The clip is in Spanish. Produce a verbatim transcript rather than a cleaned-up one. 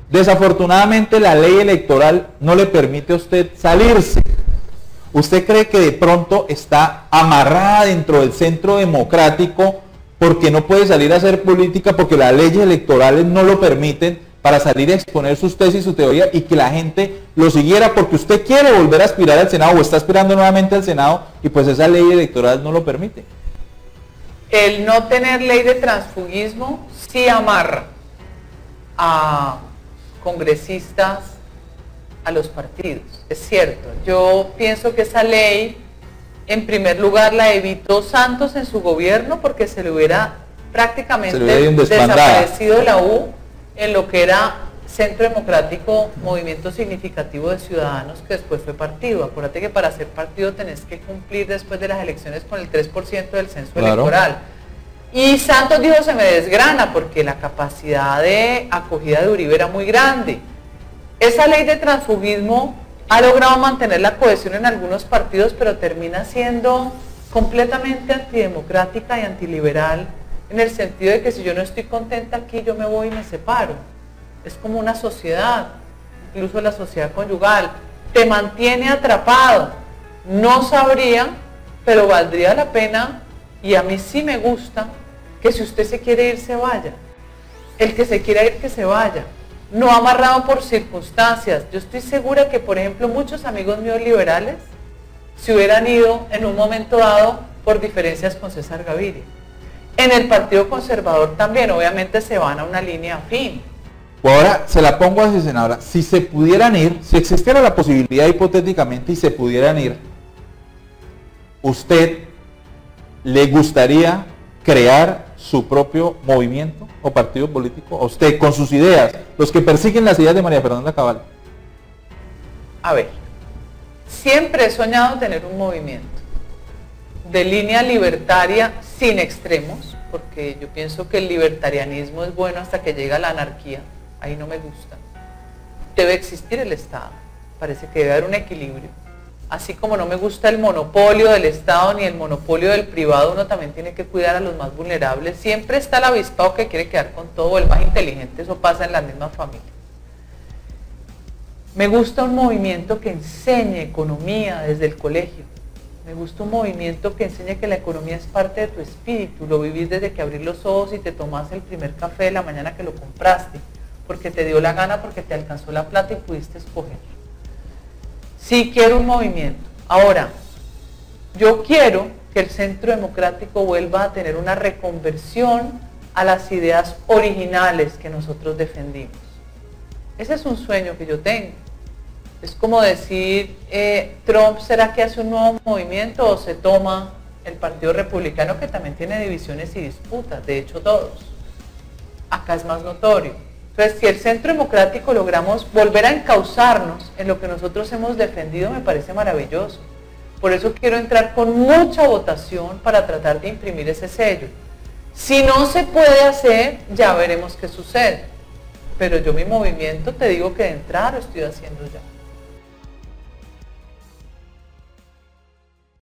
Desafortunadamente la ley electoral no le permite a usted salirse. ¿Usted cree que de pronto está amarrada dentro del centro democrático porque no puede salir a hacer política porque las leyes electorales no lo permiten para salir a exponer sus tesis y su teoría y que la gente lo siguiera porque usted quiere volver a aspirar al Senado o está aspirando nuevamente al Senado y pues esa ley electoral no lo permite? El no tener ley de transfugismo sí amarra a congresistas a los partidos, es cierto. Yo pienso que esa ley, en primer lugar, la evitó Santos en su gobierno porque se le hubiera prácticamente desaparecido la U en lo que era Centro Democrático, Movimiento Significativo de Ciudadanos, que después fue partido. Acuérdate que para ser partido tenés que cumplir después de las elecciones con el tres por ciento del censo claro. electoral. Y Santos dijo, se me desgrana, porque la capacidad de acogida de Uribe era muy grande. Esa ley de transfugismo ha logrado mantener la cohesión en algunos partidos, pero termina siendo completamente antidemocrática y antiliberal, en el sentido de que si yo no estoy contenta aquí, yo me voy y me separo. Es como una sociedad, incluso la sociedad conyugal, te mantiene atrapado. No sabría, pero valdría la pena, y a mí sí me gusta, que si usted se quiere ir, se vaya. El que se quiera ir, que se vaya. No amarrado por circunstancias. Yo estoy segura que, por ejemplo, muchos amigos míos liberales se hubieran ido en un momento dado por diferencias con César Gaviria. En el Partido Conservador también, obviamente, se van a una línea afín. Ahora, se la pongo así, senadora. Si se pudieran ir, si existiera la posibilidad hipotéticamente y se pudieran ir, ¿usted le gustaría crear su propio movimiento o partido político? ¿A usted, con sus ideas, los que persiguen las ideas de María Fernanda Cabal? A ver, siempre he soñado tener un movimiento de línea libertaria sin extremos, porque yo pienso que el libertarianismo es bueno hasta que llega la anarquía, ahí no me gusta. Debe existir el Estado, parece que debe haber un equilibrio. Así como no me gusta el monopolio del Estado ni el monopolio del privado, uno también tiene que cuidar a los más vulnerables. Siempre está el avispado que quiere quedar con todo, el más inteligente, eso pasa en las mismas familias. Me gusta un movimiento que enseñe economía desde el colegio. Me gusta un movimiento que enseñe que la economía es parte de tu espíritu, lo vivís desde que abrís los ojos y te tomás el primer café de la mañana que lo compraste, porque te dio la gana, porque te alcanzó la plata y pudiste escoger. Sí quiero un movimiento. Ahora, yo quiero que el Centro Democrático vuelva a tener una reconversión a las ideas originales que nosotros defendimos. Ese es un sueño que yo tengo. Es como decir, eh, Trump, ¿será que hace un nuevo movimiento o se toma el Partido Republicano, que también tiene divisiones y disputas? De hecho, todos. Acá es más notorio. Entonces, si el Centro Democrático logramos volver a encauzarnos en lo que nosotros hemos defendido, me parece maravilloso. Por eso quiero entrar con mucha votación para tratar de imprimir ese sello. Si no se puede hacer, ya veremos qué sucede. Pero yo mi movimiento te digo que de entrar lo estoy haciendo ya.